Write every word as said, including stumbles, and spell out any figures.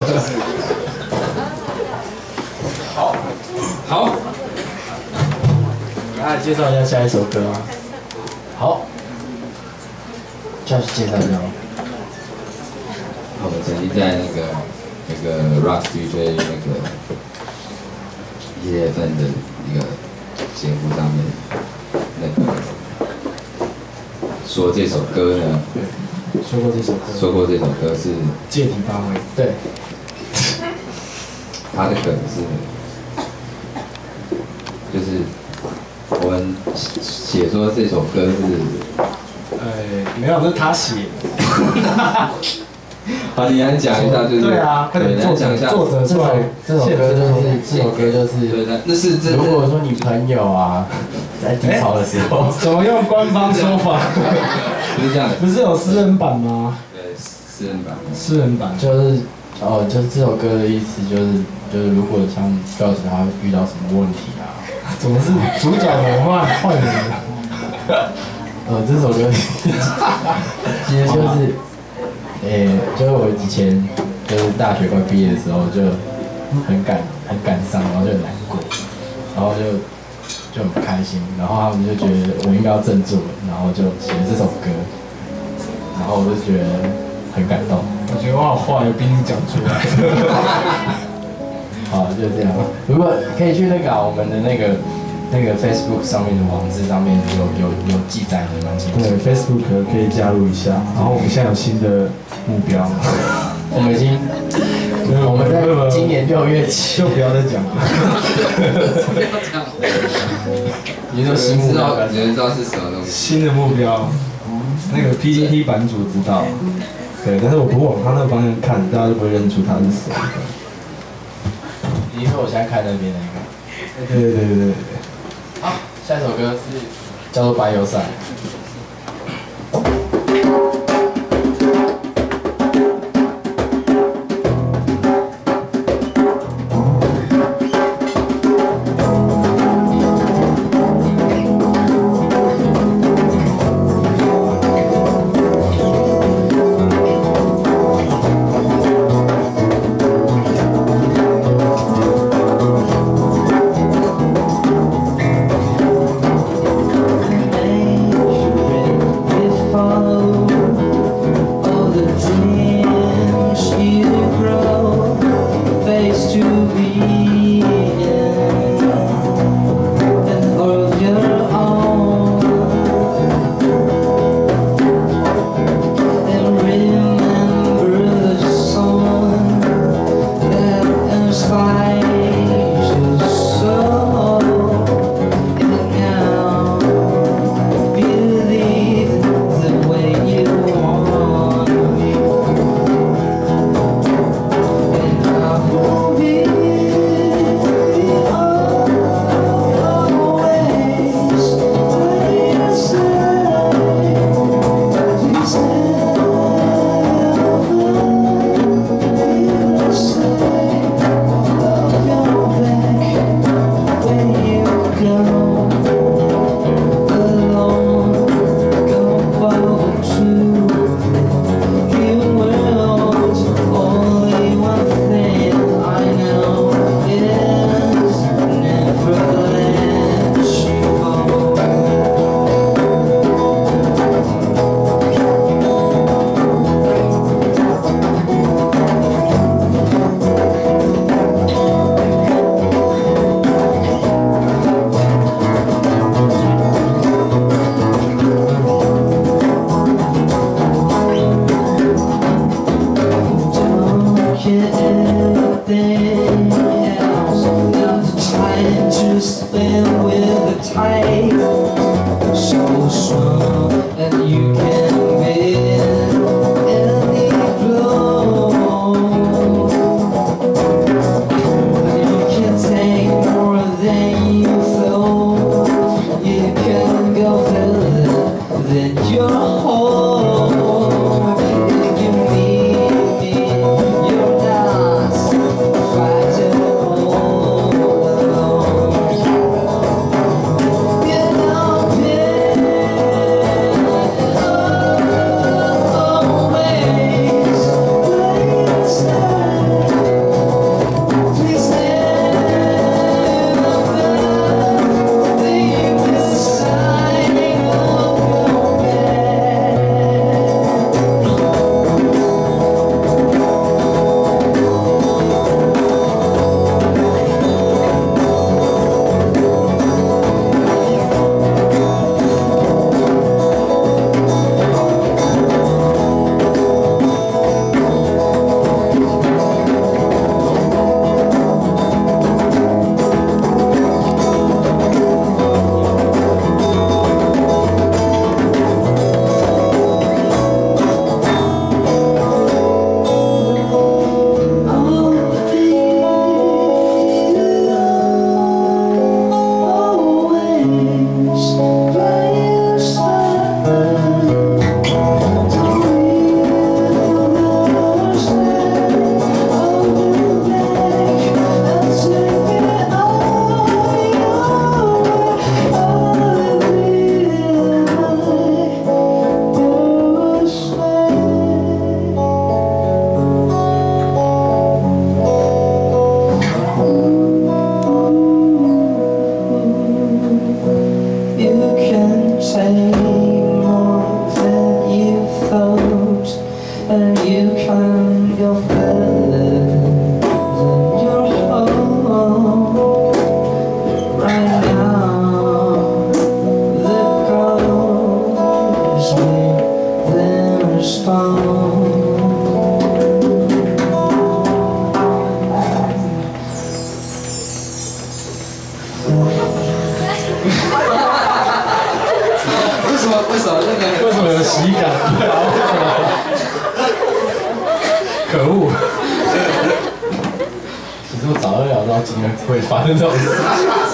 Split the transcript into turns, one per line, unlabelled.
好，好，
大家介绍一下下一首歌吗？好 ，Josh 介绍一下吗？
我曾经在那个那个 Rock D J 那个一月份的一个节目上面，那个说这首歌呢，
说过这首歌，
说过这首歌是
借题发挥，对，
他的梗是，就是我们写说这首歌是，
呃，没有，是他写。
好，你来讲一下，就是
对啊，快点作者作者出来，这首歌就是这首歌就是，
对的，那是这。
如果说你朋友啊，在低潮的时候，
怎么用官方说法？
不是这样的，
不是有私人版吗？
对，私人版。
私人版
就是哦，就是这首歌的意思就是就是如果像告诉他遇到什么问题啊，
怎么是主角的换换人？
呃，这首歌其实就是。诶、欸，就是我以前就是大学快毕业的时候，就很感很感伤，然后就很难过，然后就就很不开心，然后他们就觉得我应该要振作，然后就写了这首歌，然后我就觉得很感动。
我觉得我好坏，逼你讲出来。
好，就这样。如果可以去那个、啊、我们的那个那个 Facebook 上面的网址上面有有有记载的蛮清楚。
对 ，Facebook 可以加入一下。然后我们现在有新的目标，
我们已经，我们在今年六月起
就不要再讲了。
不要讲。
你说新目标，
你们知道是什么东西？
新的目标，那个 P P T 版主知道。对，但是我不往他那个方向看，大家就不会认出他是谁。
你说我现在看那边那个。
对对对对对。
好，下一首歌是叫做《白油赛》。
Fight
我早就料到今天会发生这种事。